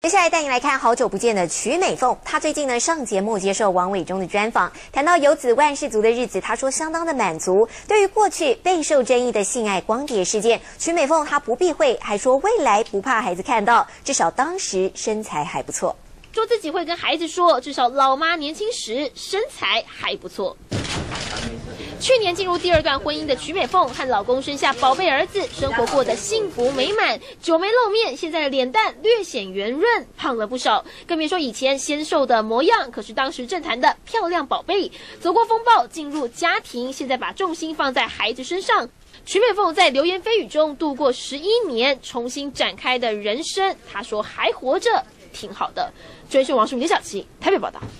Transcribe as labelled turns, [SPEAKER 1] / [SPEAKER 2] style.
[SPEAKER 1] 接下来带你来看好久不见的曲美凤，她最近呢上节目接受王伟忠的专访，谈到有子万事足的日子，她说相当的满足。对于过去备受争议的性爱光碟事件，曲美凤她不避讳，还说未来不怕孩子看到，至少当时身材还不错。
[SPEAKER 2] 说自己会跟孩子说，至少老妈年轻时身材还不错。去年进入第二段婚姻的曲美凤和老公生下宝贝儿子，生活过得幸福美满，久没露面，现在的脸蛋略显圆润，胖了不少，更别说以前纤瘦的模样，可是当时政坛的漂亮宝贝。走过风暴，进入家庭，现在把重心放在孩子身上。曲美凤在流言蜚语中度过11年，重新展开的人生，她说还活着，挺好的。追讯王淑敏、李小琪台北报道。